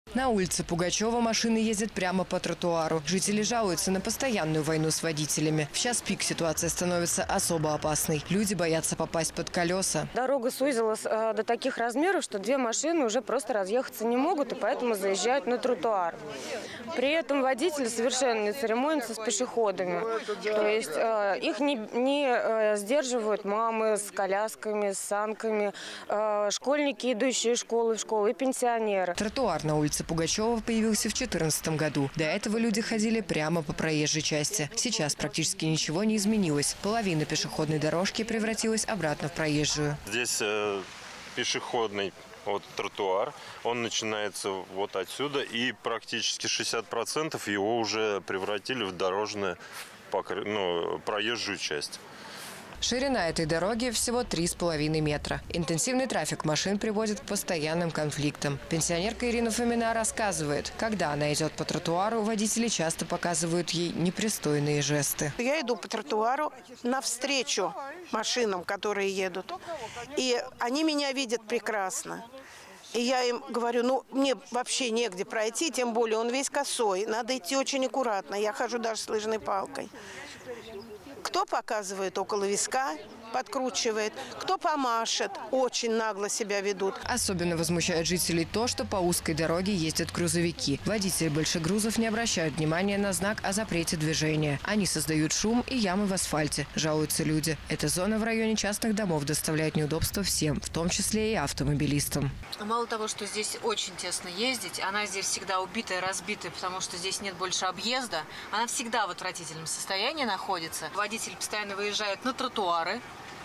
На улице Пугачева машины ездят прямо по тротуару. Жители жалуются на постоянную войну с водителями. В час пик ситуация становится особо опасной. Люди боятся попасть под колеса. Дорога сузилась до таких размеров, что две машины уже просто разъехаться не могут, и поэтому заезжают на тротуар. При этом водители совершенно не церемонятся с пешеходами. То есть их не сдерживают мамы с колясками, с санками, школьники, идущие в школу, и пенсионеры. Тротуар на улице Пугачева появился в 2014 году. До этого люди ходили прямо по проезжей части. Сейчас практически ничего не изменилось. Половина пешеходной дорожки превратилась обратно в проезжую. Здесь пешеходный тротуар, он начинается вот отсюда, и практически 60% его уже превратили в дорожную проезжую часть. Ширина этой дороги всего 3,5 метра. Интенсивный трафик машин приводит к постоянным конфликтам. Пенсионерка Ирина Фомина рассказывает, когда она идет по тротуару, водители часто показывают ей непристойные жесты. Я иду по тротуару навстречу машинам, которые едут. И они меня видят прекрасно. И я им говорю, мне вообще негде пройти, тем более он весь косой. Надо идти очень аккуратно. Я хожу даже с лыжной палкой. Кто показывает около виска, подкручивает, кто помашет, очень нагло себя ведут. Особенно возмущает жителей то, что по узкой дороге ездят грузовики. Водители большегрузов не обращают внимания на знак о запрете движения. Они создают шум и ямы в асфальте, жалуются люди. Эта зона в районе частных домов доставляет неудобства всем, в том числе и автомобилистам. Мало того, что здесь очень тесно ездить, она здесь всегда убитая, разбитая, потому что здесь нет больше объезда. Она всегда в отвратительном состоянии находится. Водители постоянно выезжают на тротуары.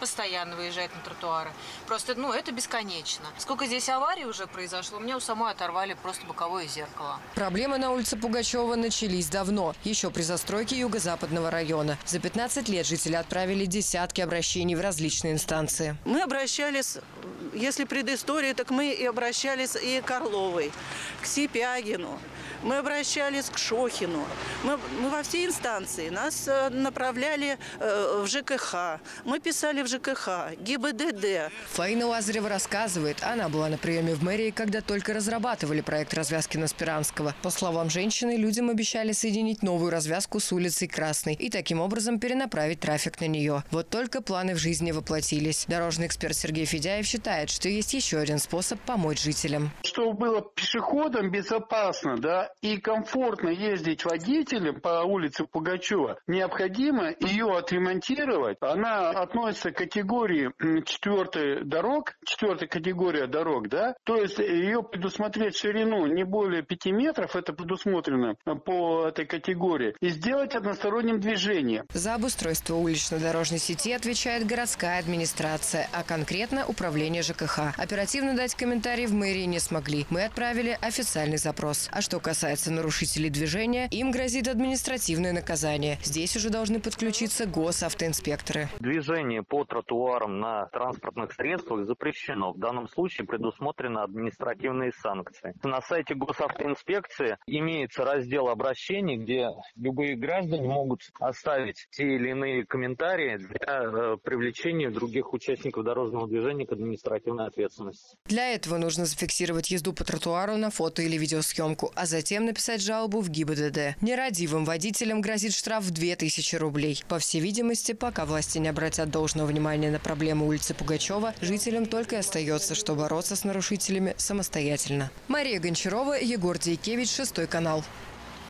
Просто, это бесконечно. Сколько здесь аварий уже произошло, мне у самой оторвали просто боковое зеркало. Проблемы на улице Пугачева начались давно, еще при застройке юго-западного района. За 15 лет жители отправили десятки обращений в различные инстанции. Мы обращались, если предыстория, так мы и обращались и к Орловой, к Сипягину. Мы обращались к Шохину. Мы во все инстанции. Нас направляли в ЖКХ. Мы писали в ЖКХ, ГИБДД. Фаина Лазарева рассказывает, она была на приеме в мэрии, когда только разрабатывали проект развязки на Спиранского. По словам женщины, людям обещали соединить новую развязку с улицей Красной и таким образом перенаправить трафик на нее. Вот только планы в жизни воплотились. Дорожный эксперт Сергей Федяев считает, что есть еще один способ помочь жителям. Чтобы было пешеходам безопасно, и комфортно ездить водителям по улице Пугачева, необходимо ее отремонтировать. Она относится к категории 4 категория дорог, То есть ее предусмотреть ширину не более 5 метров, это предусмотрено по этой категории, и сделать односторонним движением. За обустройство улично-дорожной сети отвечает городская администрация, а конкретно управление ЖКХ. Оперативно дать комментарий в мэрии не смогли. Мы отправили официальный запрос. А что касается нарушителей движения, им грозит административное наказание. Здесь уже должны подключиться госавтоинспекторы. Движение по тротуарам на транспортных средствах запрещено. В данном случае предусмотрены административные санкции. На сайте госавтоинспекции имеется раздел обращений, где любые граждане могут оставить те или иные комментарии для привлечения других участников дорожного движения к административной ответственности. Для этого нужно зафиксировать езду по тротуару на фото или видеосъемку, а затем написать жалобу в ГИБДД. Нерадивым водителям грозит штраф в 2000 рублей. По всей видимости, пока власти не обратят должного внимания на проблему улицы Пугачева, жителям только и остается, что бороться с нарушителями самостоятельно. Мария Гончарова, Егор Дейкевич, 6 канал.